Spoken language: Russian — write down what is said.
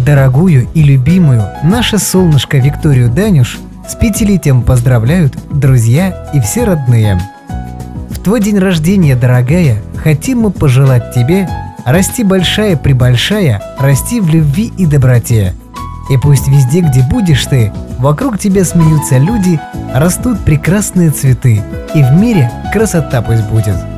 Дорогую и любимую наше солнышко Викторию Данюш с 5-летием поздравляют друзья и все родные. В твой день рождения, дорогая, хотим мы пожелать тебе расти большая-пребольшая, расти в любви и доброте. И пусть везде, где будешь ты, вокруг тебя смеются люди, растут прекрасные цветы, и в мире красота пусть будет.